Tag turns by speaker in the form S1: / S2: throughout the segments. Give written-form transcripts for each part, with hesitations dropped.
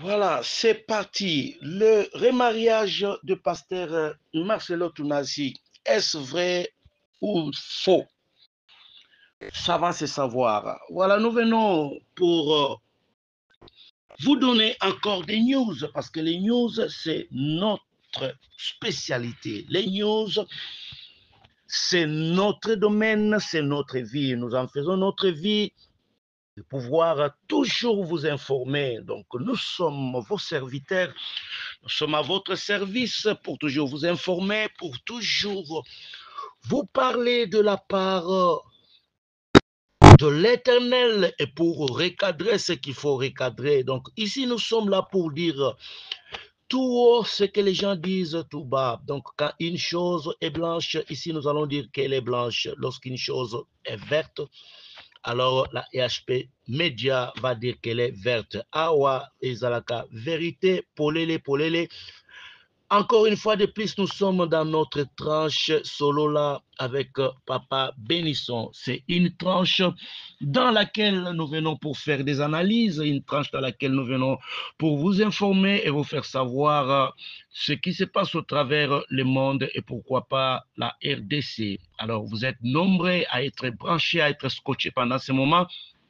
S1: Voilà, c'est parti. Le remariage de pasteur Marcelo Tounasi, est-ce vrai ou faux? Ça va se savoir. Voilà, nous venons pour vous donner encore des news, parce que les news, c'est notre spécialité. Les news, c'est notre domaine, c'est notre vie. Nous en faisons notre vie de pouvoir toujours vous informer. Donc, nous sommes vos serviteurs. Nous sommes à votre service pour toujours vous informer, pour toujours vous parler de la part de l'Éternel et pour recadrer ce qu'il faut recadrer. Donc ici, nous sommes là pour dire tout haut ce que les gens disent tout bas. Donc quand une chose est blanche, ici nous allons dire qu'elle est blanche. Lorsqu'une chose est verte, alors la EHP Média va dire qu'elle est verte. Awa ezalaka vérité, polele polele. Encore une fois de plus, nous sommes dans notre tranche solo là avec Papa Bénisson. C'est une tranche dans laquelle nous venons pour faire des analyses, une tranche dans laquelle nous venons pour vous informer et vous faire savoir ce qui se passe au travers le monde et pourquoi pas la RDC. Alors, vous êtes nombreux à être branchés, à être scotchés pendant ce moment.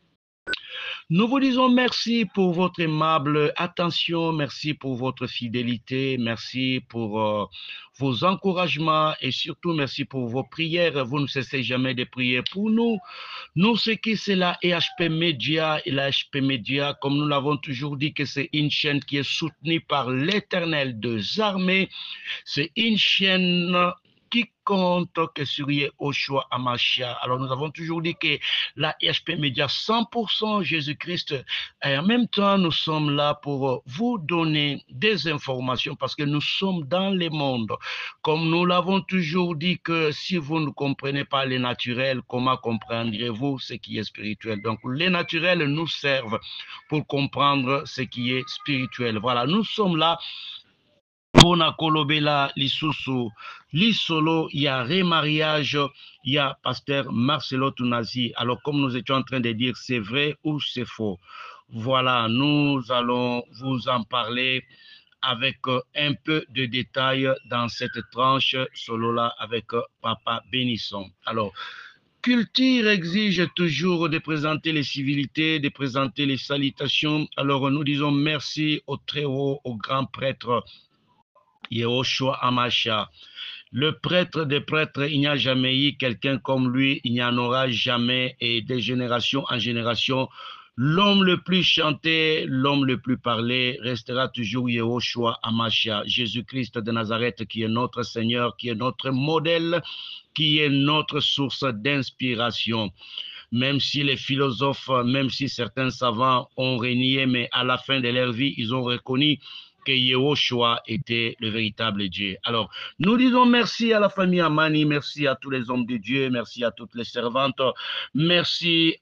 S1: Nous vous disons merci pour votre aimable attention, merci pour votre fidélité, merci pour vos encouragements et surtout merci pour vos prières. Vous ne cessez jamais de prier pour nous. Nous, ce qui c'est la EHP Média et la EHP Média, comme nous l'avons toujours dit, que c'est une chaîne qui est soutenue par l'Éternel des armées. C'est une chaîne qui compte que sur Yehoshua Amashia. Alors nous avons toujours dit que la EHP Média 100% Jésus-Christ, et en même temps nous sommes là pour vous donner des informations parce que nous sommes dans le monde. Comme nous l'avons toujours dit que si vous ne comprenez pas les naturels, comment comprendrez-vous ce qui est spirituel? Donc les naturels nous servent pour comprendre ce qui est spirituel. Voilà, nous sommes là Pona kolobela lisusu lisolo, il y a remariage, il y a pasteur Marcelo Tounasi. Alors comme nous étions en train de dire, c'est vrai ou c'est faux? Voilà, nous allons vous en parler avec un peu de détails dans cette tranche solo-là avec Papa Bénisson. Alors, culture exige toujours de présenter les civilités, de présenter les salutations. Alors, nous disons merci au très haut, au grand prêtre Yehoshua Amasha. Le prêtre des prêtres, il n'y a jamais eu quelqu'un comme lui, il n'y en aura jamais, et de génération en génération, l'homme le plus chanté, l'homme le plus parlé restera toujours Yehoshua Amasha, Jésus-Christ de Nazareth, qui est notre Seigneur, qui est notre modèle, qui est notre source d'inspiration. Même si les philosophes, même si certains savants ont régné, mais à la fin de leur vie, ils ont reconnu que Yehoshua était le véritable Dieu. Alors, nous disons merci à la famille Amani, merci à tous les hommes de Dieu, merci à toutes les servantes, merci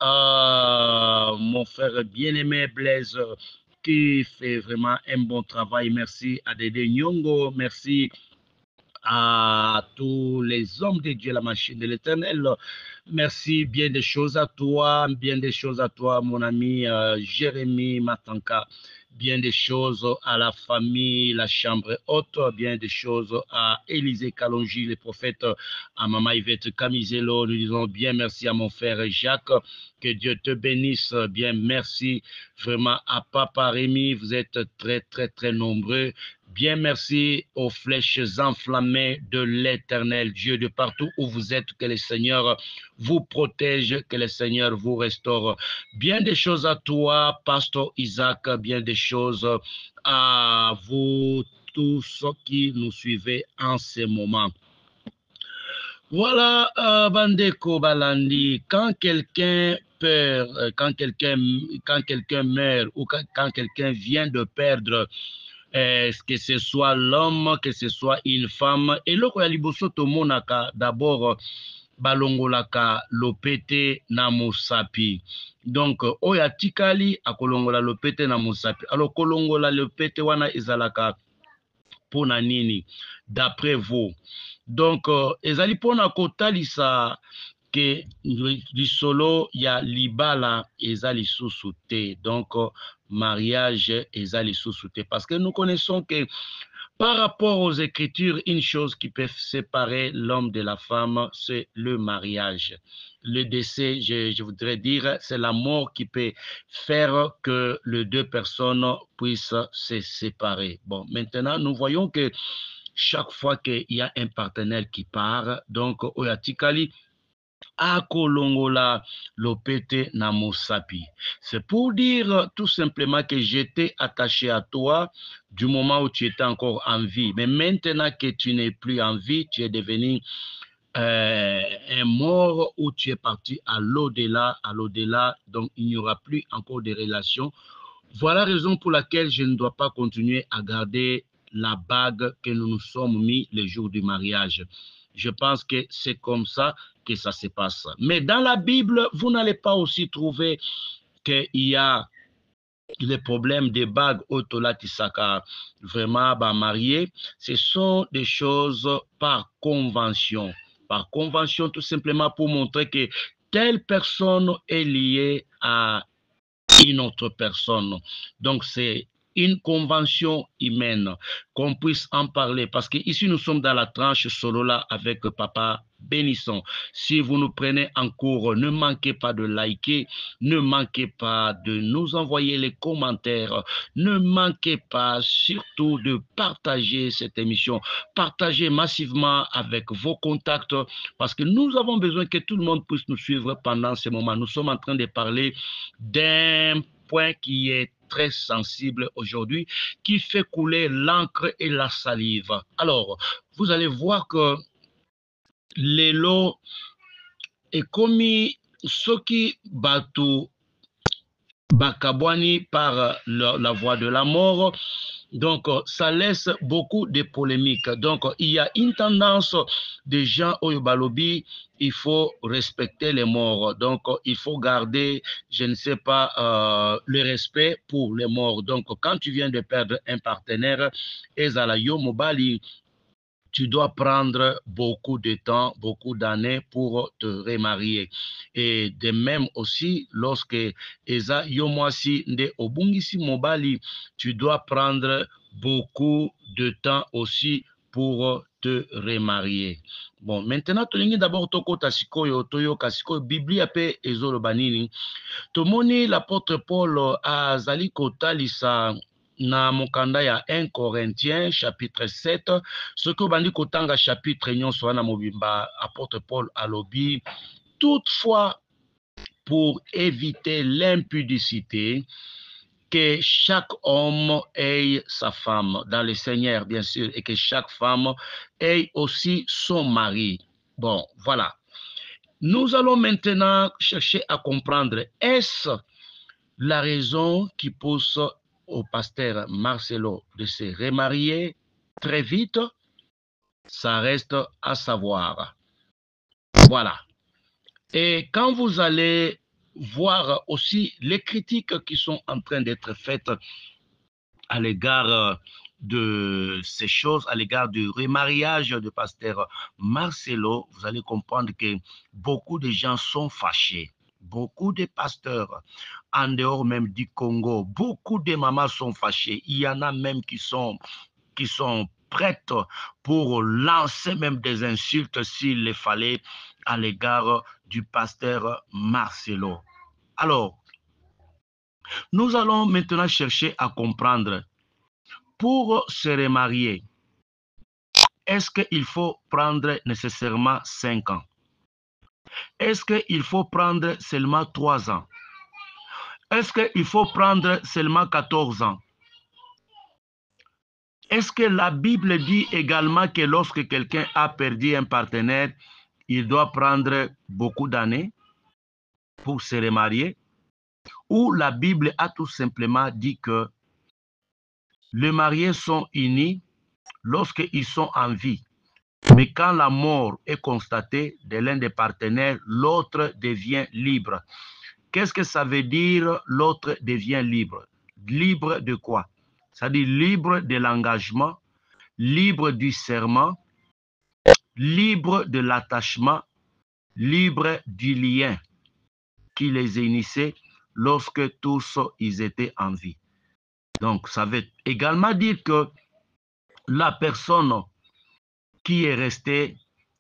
S1: à mon frère bien-aimé Blaise qui fait vraiment un bon travail, merci à Dédé Nyongo, merci à tous les hommes de Dieu, la machine de l'Éternel. Merci, bien des choses à toi, mon ami Jérémy Matanka, bien des choses à la famille, la chambre haute, bien des choses à Élisée Kalonji, le prophète, à Maman Yvette Camizelo. Nous disons bien merci à mon frère Jacques, que Dieu te bénisse, bien merci vraiment à Papa Rémi, vous êtes très, très, très nombreux. Bien merci aux flèches enflammées de l'Éternel Dieu de partout où vous êtes, que le Seigneur vous protège, que le Seigneur vous restaure. Bien des choses à toi, Pasteur Isaac, bien des choses à vous tous ceux qui nous suivez en ce moment. Voilà, Bandeko Balandi, quand quelqu'un perd, quand quelqu'un meurt ou quand quelqu'un vient de perdre, que ce soit l'homme, que ce soit une femme, et le liboso tomonaka d'abord balongolaka lopete na mosapi. Donc, oya tikali akolongola lopete na mosapi. Alors, kolongola lopete wana ezalaka pona nini, d'après vous? Donc, ezali pona kotalisa que lisolo ya libala eza lisusu te. Donc, mariage ezali sous-souté. Parce que nous connaissons que par rapport aux Écritures, une chose qui peut séparer l'homme de la femme, c'est le mariage. Le décès, je voudrais dire, c'est la mort qui peut faire que les deux personnes puissent se séparer. Bon, maintenant, nous voyons que chaque fois qu'il y a un partenaire qui part, donc, Oyatikali, Akolongola Lopete Namosapi. C'est pour dire tout simplement que j'étais attaché à toi du moment où tu étais encore en vie. Mais maintenant que tu n'es plus en vie, tu es devenu un mort où tu es parti à l'au-delà, donc il n'y aura plus encore de relations. Voilà la raison pour laquelle je ne dois pas continuer à garder la bague que nous nous sommes mis le jour du mariage. Je pense que c'est comme ça que ça se passe. Mais dans la Bible, vous n'allez pas aussi trouver qu'il y a les problèmes des bagues autolatisaka vraiment mariés. Ce sont des choses par convention. Par convention, tout simplement pour montrer que telle personne est liée à une autre personne. Donc, c'est une convention humaine, qu'on puisse en parler. Parce qu'ici, nous sommes dans la tranche solo là avec Papa Bénisson. Si vous nous prenez en cours, ne manquez pas de liker, ne manquez pas de nous envoyer les commentaires, ne manquez pas surtout de partager cette émission, partagez massivement avec vos contacts, parce que nous avons besoin que tout le monde puisse nous suivre pendant ce moment. Nous sommes en train de parler d'un point qui est très sensible aujourd'hui, qui fait couler l'encre et la salive. Alors, vous allez voir que les lots est commis ce qui bateau Bakabwani par la voie de la mort. Donc, ça laisse beaucoup de polémiques. Donc, il y a une tendance des gens au Balobi, il faut respecter les morts. Donc, il faut garder, je ne sais pas, le respect pour les morts. Donc, quand tu viens de perdre un partenaire, Ezalayo Mobali, tu dois prendre beaucoup de temps, beaucoup d'années pour te remarier. Et de même aussi, lorsque Eza Yomwasi nde Obungisi Mobali, tu dois prendre beaucoup de temps aussi pour te remarier. Bon, maintenant, tu d'abord toko tasikoyo, toyo kasikoyo, Biblia pe ezolo banini. Tomoni l'apôtre Paul a zali kotalisa na mokanda ya 1 Corinthiens chapitre 7 ce que bandi kotanga chapitre nyonso wana mobimba apôtre Paul alobi toutefois pour éviter l'impudicité que chaque homme ait sa femme dans le Seigneur bien sûr et que chaque femme ait aussi son mari. Bon, voilà. Nous allons maintenant chercher à comprendre, est-ce la raison qui pousse au pasteur Marcelo de se remarier très vite? Ça reste à savoir. Voilà. Et quand vous allez voir aussi les critiques qui sont en train d'être faites à l'égard de ces choses, à l'égard du remariage de pasteur Marcelo, vous allez comprendre que beaucoup de gens sont fâchés. Beaucoup de pasteurs, en dehors même du Congo, beaucoup de mamans sont fâchées. Il y en a même qui sont prêtes pour lancer même des insultes s'il le fallait à l'égard du pasteur Marcelo. Alors, nous allons maintenant chercher à comprendre, pour se remarier, est-ce qu'il faut prendre nécessairement 5 ans? Est-ce qu'il faut prendre seulement 3 ans? Est-ce qu'il faut prendre seulement 14 ans? Est-ce que la Bible dit également que lorsque quelqu'un a perdu un partenaire, il doit prendre beaucoup d'années pour se remarier? Ou la Bible a tout simplement dit que les mariés sont unis lorsqu'ils sont en vie. Mais quand la mort est constatée de l'un des partenaires, l'autre devient libre. Qu'est-ce que ça veut dire l'autre devient libre? Libre de quoi? C'est-à-dire libre de l'engagement, libre du serment, libre de l'attachement, libre du lien qui les unissait lorsque tous ils étaient en vie. Donc, ça veut également dire que la personne qui est restée,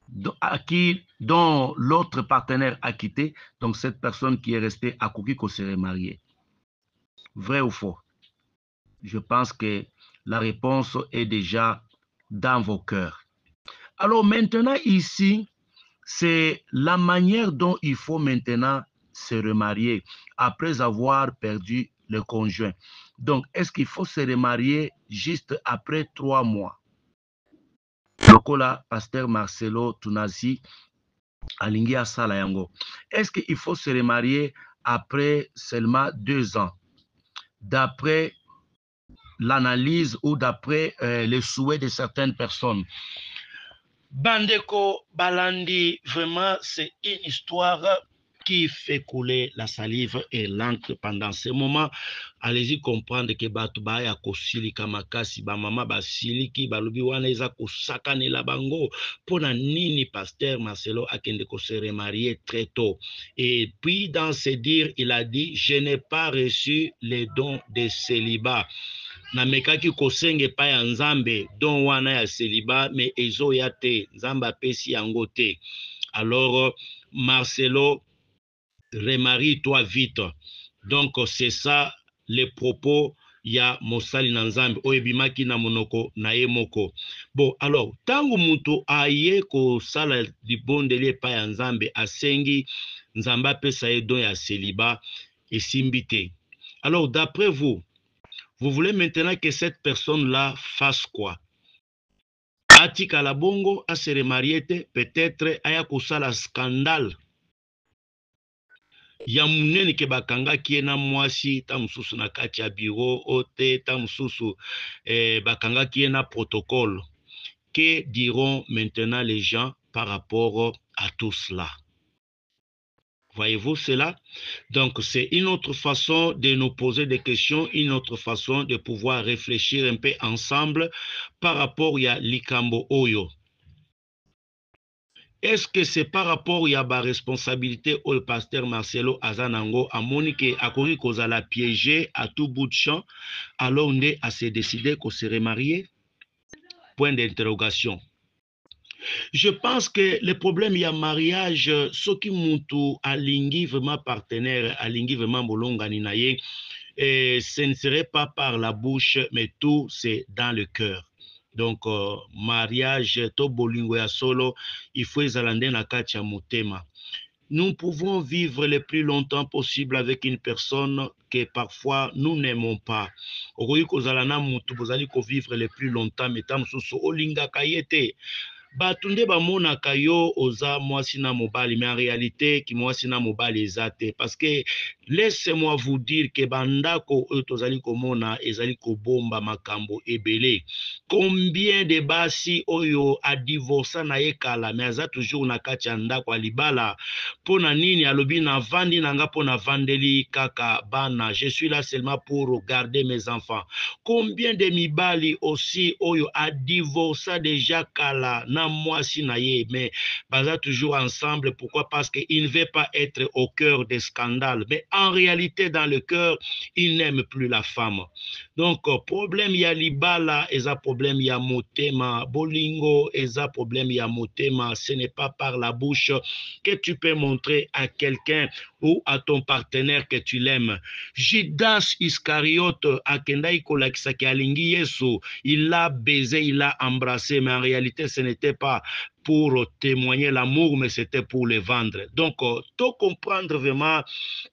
S1: dont l'autre partenaire a quitté, donc cette personne qui est restée a cru qu'on serait marié. Vrai ou faux? Je pense que la réponse est déjà dans vos cœurs. Alors maintenant ici, c'est la manière dont il faut maintenant se remarier après avoir perdu le conjoint. Donc, est-ce qu'il faut se remarier juste après 3 mois? Lokola, Pasteur Marcelo Tunazi, alingi asala yango. Est-ce qu'il faut se remarier après seulement 2 ans? D'après l'analyse ou d'après les souhaits de certaines personnes. Bandeko Balandi, vraiment, c'est une histoire qui fait couler la salive et l'encre pendant ce moment. Allez-y comprendre que Batouba ya kosili kamakasi, ba mama basiliki, balubi wana eza kosakane la bango. Pona nini Pasteur Marcelo akende ko se remarier très tôt. Et puis dans ses dires, il a dit, je n'ai pas reçu les dons de célibat. Na mekaki kosenge pa ya nzambe don wana ya célibat mais ezoya te nzambe apesi yango te. Alors Marcelo, remarie-toi vite. Donc c'est ça les propos ya mosali na nzambe oyo ebimaki na monoko na ye moko. Bon alors tangu mutu aye kosala libondeli epai ya nzambe asengi nzambe apesa ye don ya célibat esimbi te. Alors d'après vous, vous voulez maintenant que cette personne-là fasse quoi? Atika la bongo, a se remarier, peut-être aya kosala scandale. Ya munene ke bakanga kie na mwasi, ta mususu na kati ya bureau, ote, ta mususu bakanga kie na protocole. Que diront maintenant les gens par rapport à tout cela? Voyez-vous cela? Donc, c'est une autre façon de nous poser des questions, une autre façon de pouvoir réfléchir un peu ensemble par rapport à Likambo Oyo. Est-ce que c'est par rapport à la responsabilité au pasteur Marcelo Azanango à Monique à Kori Kozala piégé à tout bout de champ, alors on est à se décider qu'on se remarier? Point d'interrogation. Je pense que le problème, il y a mariage, ce qui moutou alingi vraiment partenaire, alingi vraiment bolongani naye, ce ne serait pas par la bouche, mais tout c'est dans le cœur. Donc, mariage, to bolingo ya solo, il faut ezalande na kati ya motema. Nous pouvons vivre le plus longtemps possible avec une personne que parfois nous n'aimons pas. Okoki kozala na mutu bozali ko vivre le plus longtemps, mais tam susu olingaka ye te. Batunde bamonaka yo oza mwasi na mobali, mais en réalité ki mwasi na mobali eza te. Parce que laissez-moi vous dire que bandako oyo tozali komona ezali kobomba makambo ebele. Combien de basi oyo a divorça na ye kala, mais aza toujours na kati ya ndako alibala. Pona nini alobi na vandi nanga pona vandeli kaka bana. Je suis là seulement pour garder mes enfants. Combien de mibali aussi oyo a divorça déjà kala na mwasi na ye, mais baza toujours ensemble. Pourquoi? Parce qu'il ne veut pas être au cœur des scandales, mais en réalité dans le cœur il n'aime plus la femme. Donc problème ya libala eza problème ya motema, bolingo eza problème ya motema. Ce n'est pas par la bouche que tu peux montrer à quelqu'un ou à ton partenaire que tu l'aimes. Judas Iscariote akendai kolakisaki alingi Yesu, il l'a baisé, il l'a embrassé, mais en réalité ce n'était pas pour témoigner l'amour, mais c'était pour le vendre. Donc, tout comprendre vraiment,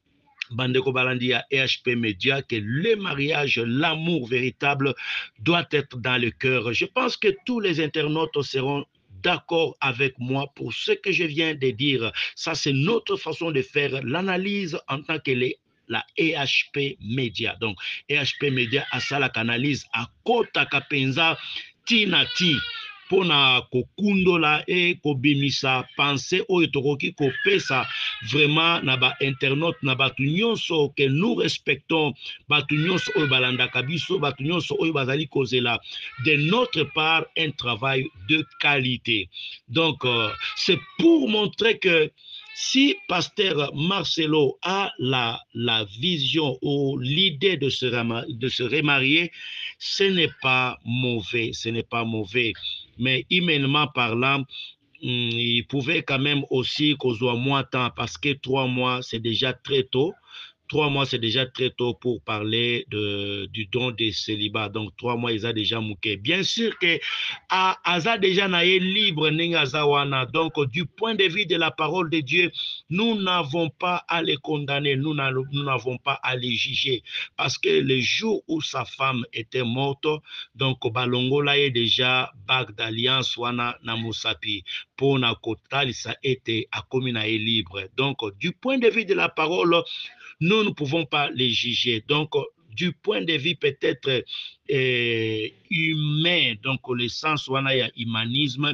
S1: Bandeko Balandi à EHP Media, que le mariage, l'amour véritable doit être dans le cœur. Je pense que tous les internautes seront d'accord avec moi pour ce que je viens de dire. Ça, c'est notre façon de faire l'analyse en tant que la EHP Media. Donc, EHP Media a ça la canalise à Kota Kapenza Tinati. Pona kokundola et kobimisa pensée oyo tokoki kopesa vraiment na ba internaute na batu nyonso que nous respectons, batu nyonso oyo balandaka biso, batu nyonso oyo bazali kozela de notre part un travail de qualité. Donc c'est pour montrer que Si pasteur Marcelo a la vision ou l'idée de se remarier, ce n'est pas mauvais, ce n'est pas mauvais. Mais humainement parlant, il pouvait quand même aussi causer moins temps parce que 3 mois, c'est déjà très tôt. 3 mois, c'est déjà très tôt pour parler du don des célibats. Donc, 3 mois, ils ont déjà mouqué. Bien sûr que Aza déjà naïe libre, Nengazawana. Donc, du point de vue de la parole de Dieu, nous n'avons pas à les condamner, nous n'avons pas à les juger. Parce que le jour où sa femme était morte, donc, Balongola est déjà bague d'alliance, Wana Namusapi. Pour Nakotali, ça a été à commune libre. Donc, du point de vue de la parole, nous ne pouvons pas les juger. Donc, du point de vue peut-être humain, donc le sens où il y a humanisme,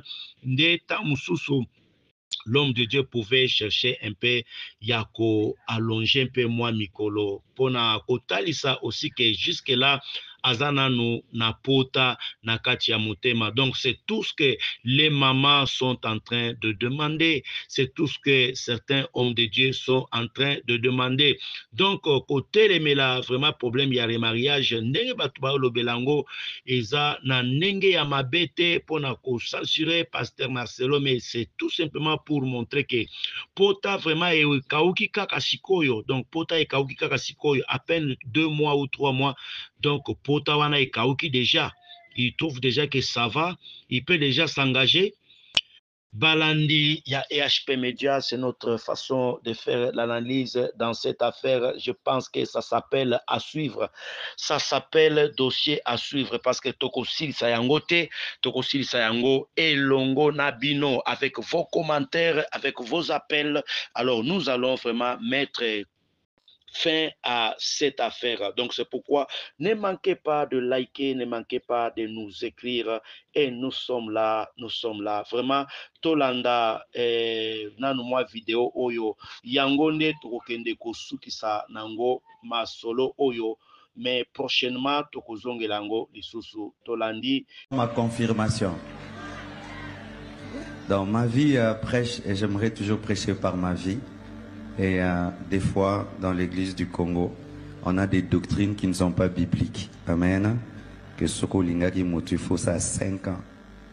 S1: l'homme de Dieu pouvait chercher un peu yako allonger un peu moins mikolo pona kotalisa aussi que jusque là azana no na pota na kati ya motema. Donc c'est tout ce que les mamans sont en train de demander, c'est tout ce que certains hommes de Dieu sont en train de demander. Donc côté les mela vraiment problème ya remariage ndenge batu ba lobelango eza na ndenge ya mabete pona ko censurer pasteur Marcelo, mais c'est tout simplement pour montrer que pota vraiment ekauki kaka sikoyo. Donc pota ekauki kaka sikoyo à peine 2 mois ou 3 mois. Donc pota wana ekauki déjà, il trouve déjà que ça va, il peut déjà s'engager. Balandi, il y a EHP Media, c'est notre façon de faire l'analyse dans cette affaire. Je pense que ça s'appelle à suivre. Ça s'appelle dossier à suivre parce que Tokosil Sayangote, Tokosil Sayango et Longo Nabino, avec vos commentaires, avec vos appels. Alors nous allons vraiment mettre fin à cette affaire. Donc c'est pourquoi ne manquez pas de liker, ne manquez pas de nous écrire et nous sommes là vraiment. Tolanda nanu mwa vidéo oyo yango nde tokokende kosukisa nango masolo oyo, mais prochainement tokozongela yango lisusu. Tolandi
S2: ma confirmation. Dans ma vie, prêche, et j'aimerais toujours prêcher par ma vie. Et des fois, dans l'église du Congo, on a des doctrines qui ne sont pas bibliques. Amen. Que Soko Lingaki Moutufo, ça a 5 ans.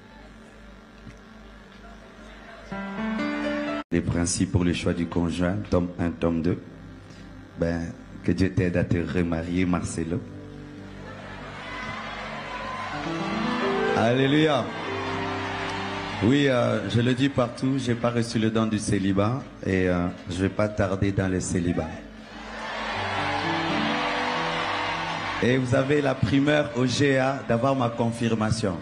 S2: Les principes pour le choix du conjoint, tome 1, tome 2. Ben, que Dieu t'aide à te remarier, Marcelo. Alléluia. Oui, je le dis partout, je n'ai pas reçu le don du célibat et je ne vais pas tarder dans le célibat. Et vous avez la primeur au GA d'avoir ma confirmation.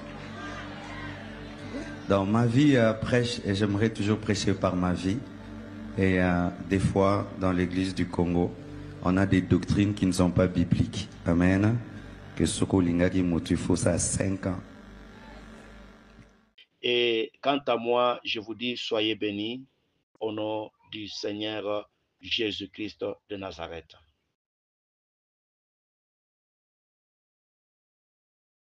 S2: Dans ma vie, prêche, et j'aimerais toujours prêcher par ma vie. Et des fois, dans l'église du Congo, on a des doctrines qui ne sont pas bibliques. Amen. Que Soko Lingaki Moutufo, ça a 5 ans.
S1: Et quant à moi, je vous dis, soyez bénis au nom du Seigneur Jésus-Christ de Nazareth.